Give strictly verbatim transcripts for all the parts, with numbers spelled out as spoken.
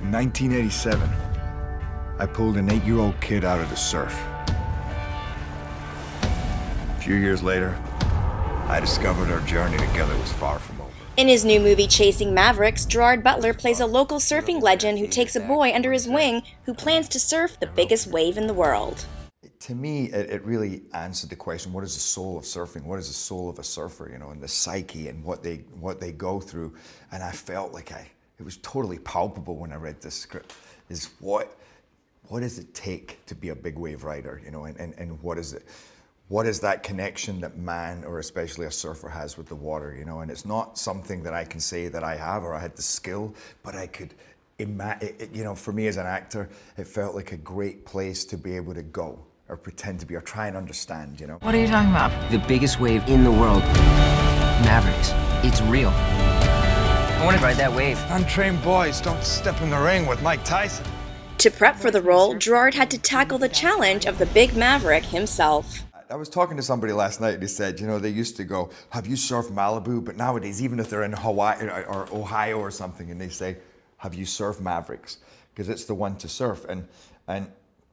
In nineteen eighty-seven, I pulled an eight-year-old kid out of the surf. A few years later, I discovered our journey together was far from over. In his new movie Chasing Mavericks, Gerard Butler plays a local surfing legend who takes a boy under his wing who plans to surf the biggest wave in the world. To me, it, it really answered the question, what is the soul of surfing? What is the soul of a surfer, you know, and the psyche and what they, what they go through. And I felt like I, it was totally palpable when I read this script, is what, what does it take to be a big wave rider, you know, and, and, and what is it? What is that connection that man, or especially a surfer, has with the water, you know? And it's not something that I can say that I have or I had the skill, but I could imagine, you know, for me as an actor, it felt like a great place to be able to go or pretend to be or try and understand, you know? What are you talking about? The biggest wave in the world. Mavericks. It's real. I want to ride that wave. Untrained boys don't step in the ring with Mike Tyson. To prep for the role, Gerard had to tackle the challenge of the big maverick himself. I was talking to somebody last night and he said, you know, they used to go, have you surfed Malibu? But nowadays, even if they're in Hawaii or Ohio or something, and they say, have you surfed Mavericks? Because it's the one to surf. And, and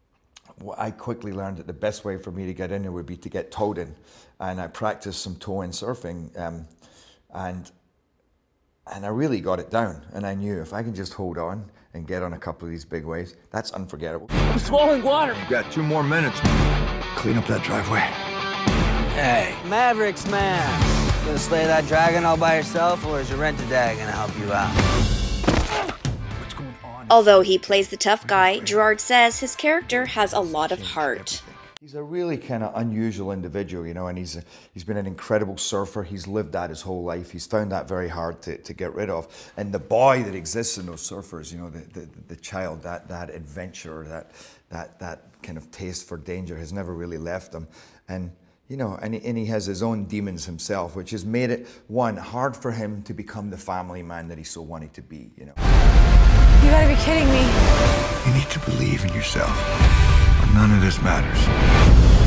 I quickly learned that the best way for me to get in there would be to get towed in. And I practiced some tow-in surfing. Um, and, and I really got it down. And I knew if I can just hold on and get on a couple of these big waves, that's unforgettable. I'm swallowing water. You've got two more minutes. Clean up that driveway. Hey, Mavericks, man. Gonna slay that dragon all by yourself, or is your rent-a-dad gonna help you out? What's going on? Although he plays the tough guy, Gerard says his character has a lot of heart. He's a really kind of unusual individual, you know, and he's a, he's been an incredible surfer. He's lived that his whole life. He's found that very hard to, to get rid of. And the boy that exists in those surfers, you know, the, the, the child, that, that adventure, that, that, that kind of taste for danger has never really left him. And, you know, and he, and he has his own demons himself, which has made it, one, hard for him to become the family man that he so wanted to be, you know. You gotta be kidding me. You need to believe in yourself. None of this matters.